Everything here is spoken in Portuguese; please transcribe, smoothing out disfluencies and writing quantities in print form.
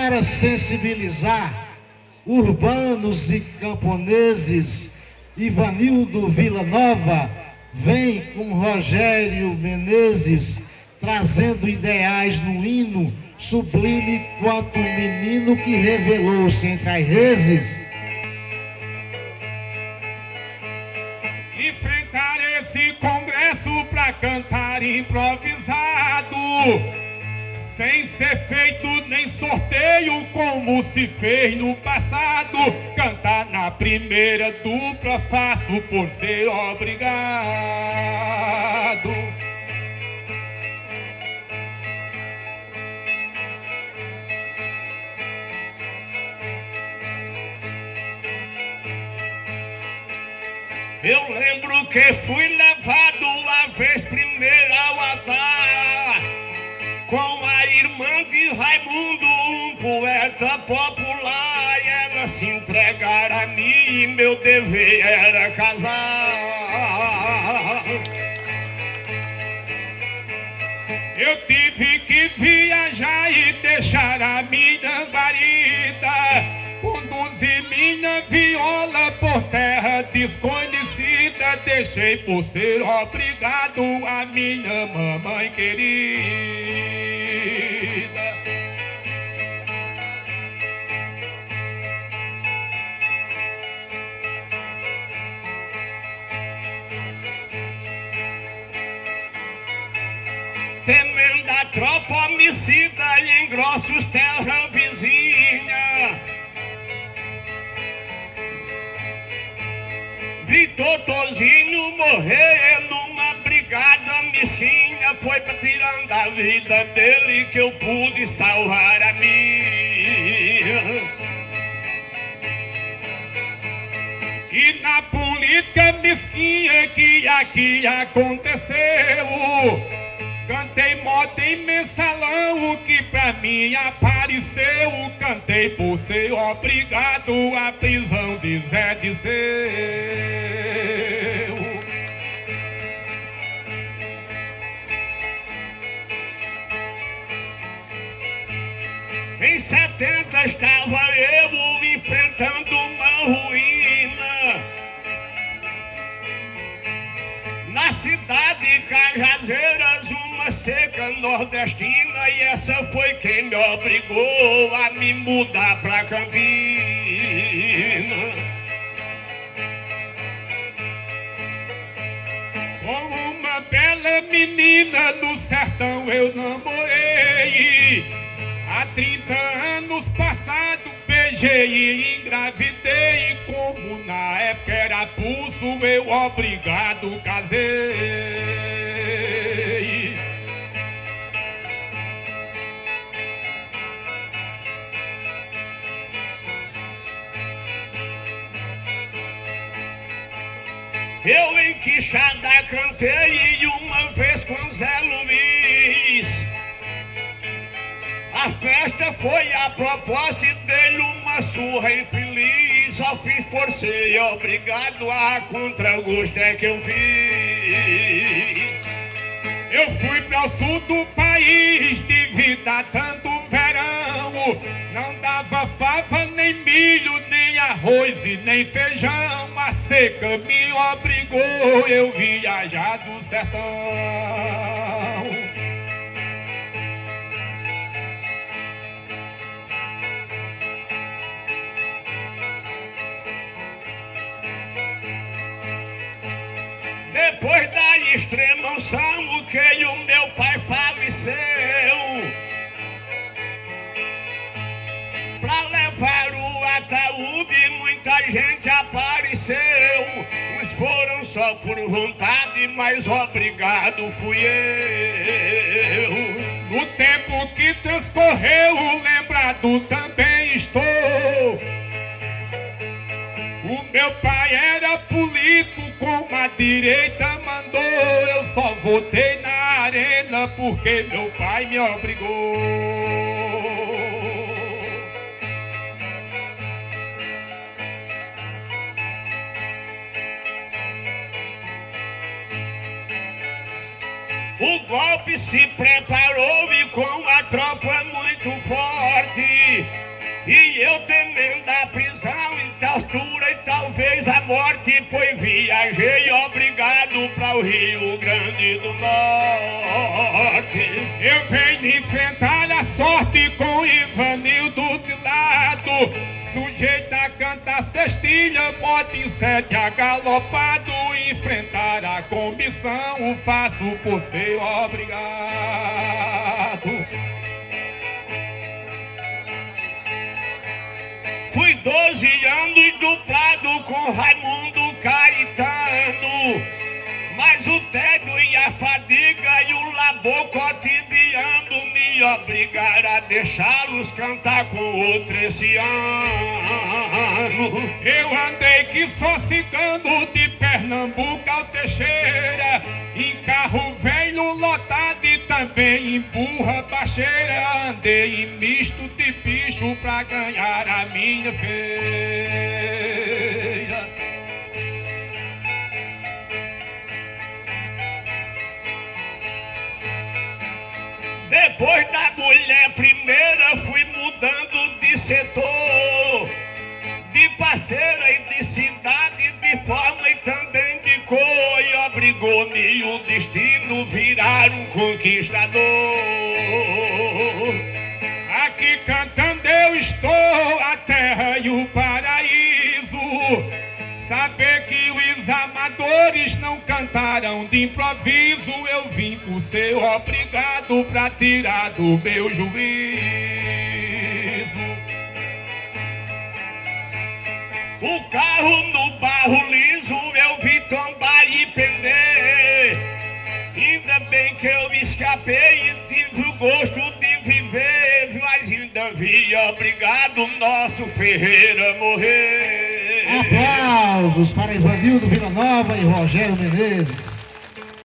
Para sensibilizar urbanos e camponeses, Ivanildo Vila Nova vem com Rogério Menezes, trazendo ideais no hino, sublime quanto o menino que revelou-se entre as reses. Enfrentar esse congresso pra cantar improvisado, sem ser feito nem sorteio como se fez no passado. Cantar na primeira dupla faço por ser obrigado. Eu lembro que fui levado a vez primeira ao altar com a irmã de Raimundo, um poeta popular, e ela se entregar a mim e meu dever era casar. Eu tive que viajar e deixar a minha guarida, conduzir minha viola por terra desconhecida, deixei por ser obrigado a minha mamãe querida. Temendo a tropa homicida e engrossos terra vizinha, vi Totozinho morrer numa brigada mesquinha. Foi pra tirando a vida dele que eu pude salvar a minha. E na política mesquinha que aqui aconteceu, cantei moda em mensalão, o que pra mim apareceu. Cantei por ser obrigado à prisão de Zé Disseu. Em 70 estava eu enfrentando uma ruína na cidade de Cajazeiras, uma seca nordestina, e essa foi quem me obrigou a me mudar pra Campina. Com uma bela menina do sertão eu namorei, há 30 anos passados beijei e engravidei. Como na época era pulso, eu obrigado casei. Eu em Quixadá cantei uma vez com Zé Luiz. A festa foi a proposta e dei uma surra infeliz. Só fiz por ser obrigado, a contra-gosto é que eu fiz. Eu fui para o sul do país, de vida tanto verão, não dava fava, nem milho, nem arroz e nem feijão. A seca me obrigou eu viajar do sertão. Depois da extrema unção que o meu pai faleceu, pra levar o ataúde muita gente apareceu. Uns foram só por vontade, mas obrigado fui eu. No tempo que transcorreu, lembrado também estou. O meu pai era político, como a direita mandou. Eu só votei na arena porque meu pai me obrigou. O golpe se preparou e com a tropa muito muito forte. E eu temendo a prisão e tortura e talvez a morte, pois viajei obrigado para o Rio Grande do Norte. Eu venho enfrentar a sorte com Ivanildo de lado, sujeito a cantar cestilha, bota em sete agalopado, enfrentar a comissão, faço por ser obrigado. Fui 12 anos duplado com Raimundo Caetano, mas o tédio e a fadiga e o labor cotidiano me obrigaram a deixá-los cantar com outro esse ano. Eu andei que só cigano de Pernambuco ao Teixeira, em carro velho lotado e também empurra baixeira. Andei em misto de bicho pra ganhar a minha feira. Depois da mulher primeira fui mudando de setor, de parceira e de cidade, de forma e também de cor, e obrigou-me o destino virar um conquistador. Aqui cantando eu estou, a terra e o paraíso. Saber que os amadores não cantaram de improviso, eu vim por ser obrigado pra tirar do meu juízo. O carro no barro liso eu vi tombar e pender. Ainda bem que eu escapei e tive o gosto de viver, mas ainda vi obrigado nosso Ferreira morrer. Aplausos para Ivanildo Vila Nova e Rogério Menezes.